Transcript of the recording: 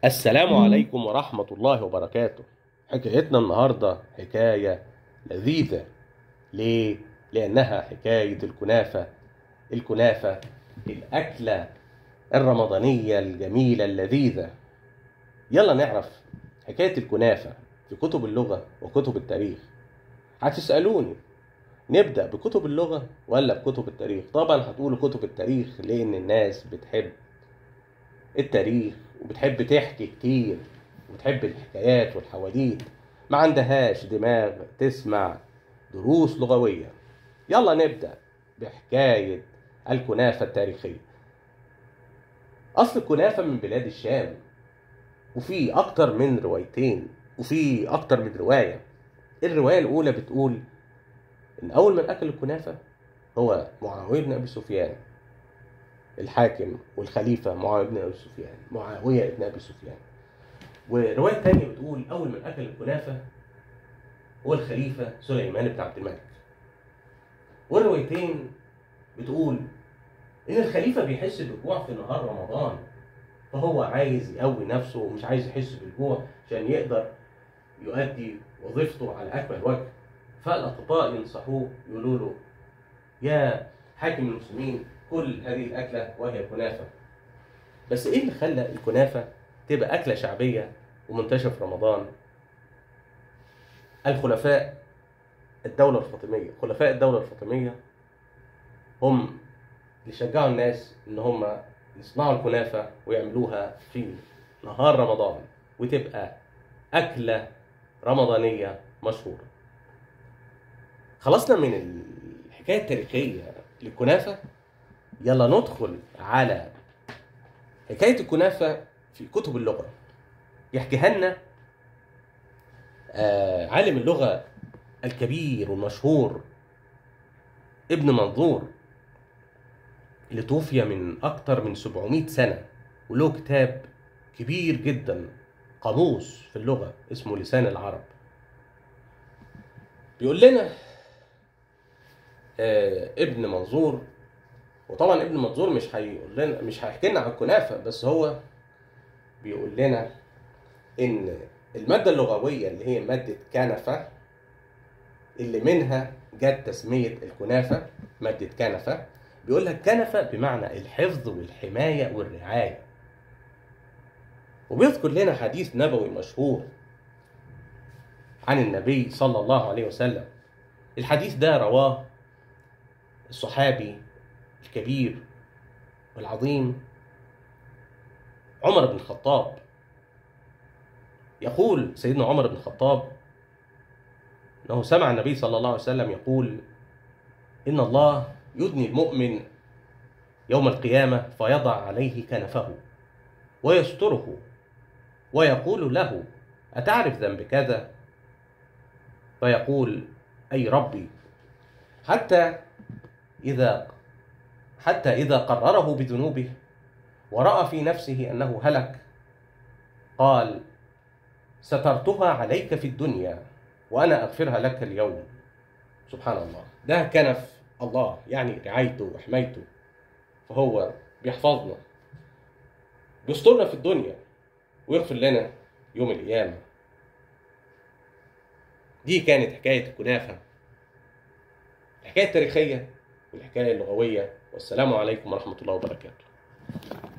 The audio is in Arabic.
السلام عليكم ورحمة الله وبركاته. حكايتنا النهاردة حكاية لذيذة. ليه؟ لأنها حكاية الكنافة. الكنافة الأكلة الرمضانية الجميلة اللذيذة. يلا نعرف حكاية الكنافة في كتب اللغة وكتب التاريخ. هتسألوني نبدأ بكتب اللغة ولا بكتب التاريخ؟ طبعا هتقولوا كتب التاريخ، لأن الناس بتحب التاريخ وبتحب تحكي كتير وبتحب الحكايات والحواديت، ما عندهاش دماغ تسمع دروس لغوية. يلا نبدأ بحكاية الكنافة التاريخية. أصل الكنافة من بلاد الشام، وفي أكتر من روايتين وفي أكتر من رواية. الرواية الأولى بتقول إن أول من أكل الكنافة هو معاوية بن أبي سفيان، الحاكم والخليفة معاوية بن أبي سفيان. ورواية تانية بتقول أول من أكل الكنافة هو الخليفة سليمان بن عبد الملك. والروايتين بتقول إن الخليفة بيحس بالجوع في نهار رمضان، فهو عايز يقوي نفسه ومش عايز يحس بالجوع عشان يقدر يؤدي وظيفته على أكمل وجه. فالأطباء ينصحوه يقولوا له: يا حاكم المسلمين، كل هذه الأكلة وهي كنافة. بس إيه اللي خلى الكنافة تبقى أكلة شعبية ومنتشرة في رمضان؟ خلفاء الدولة الفاطمية هم اللي شجعوا الناس إن هم يصنعوا الكنافة ويعملوها في نهار رمضان وتبقى أكلة رمضانية مشهورة. خلصنا من الحكاية التاريخية للكنافة، يلا ندخل على حكاية الكنافة في كتب اللغة. يحكيها لنا عالم اللغة الكبير والمشهور ابن منظور، اللي توفي من أكتر من 700 سنة، وله كتاب كبير جدا، قاموس في اللغة اسمه لسان العرب. بيقول لنا ابن منظور، وطبعا ابن منظور مش هيحكي لنا عن الكنافة، بس هو بيقول لنا إن المادة اللغوية اللي هي مادة كنفة، اللي منها جت تسمية الكنافة مادة كنفة. بيقول لك كنفة بمعنى الحفظ والحماية والرعاية. وبيذكر لنا حديث نبوي مشهور عن النبي صلى الله عليه وسلم. الحديث ده رواه الصحابي الكبير والعظيم عمر بن الخطاب. يقول سيدنا عمر بن الخطاب أنه سمع النبي صلى الله عليه وسلم يقول: إن الله يدني المؤمن يوم القيامة فيضع عليه كنفه ويستره ويقول له: أتعرف ذنب كذا؟ فيقول: أي ربي. حتى إذا قرره بذنوبه ورأى في نفسه أنه هلك قال: سترتها عليك في الدنيا وأنا أغفرها لك اليوم. سبحان الله، ده كنف الله، يعني رعايته وحمايته. فهو بيحفظنا، بيسترنا في الدنيا ويغفر لنا يوم القيامة. دي كانت حكاية الكنافة، الحكاية التاريخية والحكاية اللغوية. والسلام عليكم ورحمة الله وبركاته.